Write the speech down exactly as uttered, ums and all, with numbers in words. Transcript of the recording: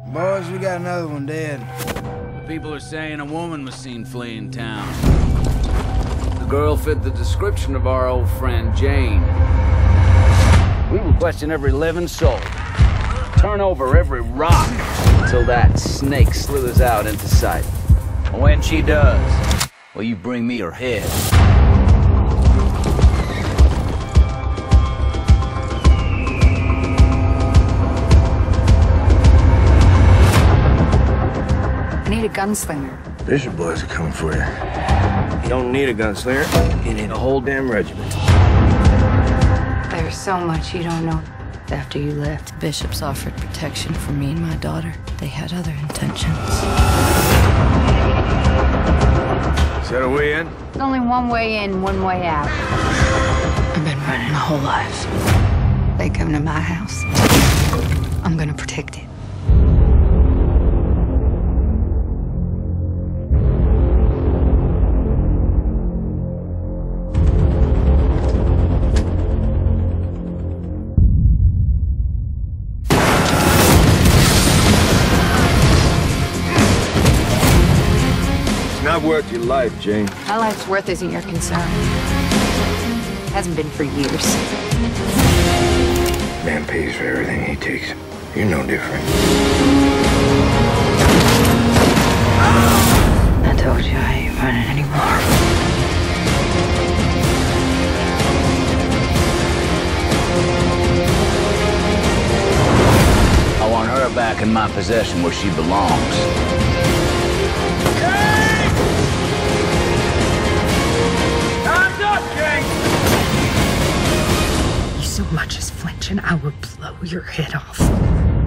Boys, we got another one dead. The people are saying a woman was seen fleeing town. The girl fit the description of our old friend, Jane. We will question every living soul. Turn over every rock until that snake slithers out into sight. When she does, will you bring me her head? I need a gunslinger. Bishop boys are coming for you. You don't need a gunslinger. You need a whole damn regiment. There's so much you don't know. After you left, Bishops offered protection for me and my daughter. They had other intentions. Is that a way in? There's only one way in, one way out. I've been running my whole life. They come to my house. I'm gonna protect it. Not worth your life, Jane. My life's worth isn't your concern. Hasn't been for years. Man pays for everything he takes. You're no different. I told you I ain't running anymore. I want her back in my possession where she belongs. You so much as flinch and I will blow your head off.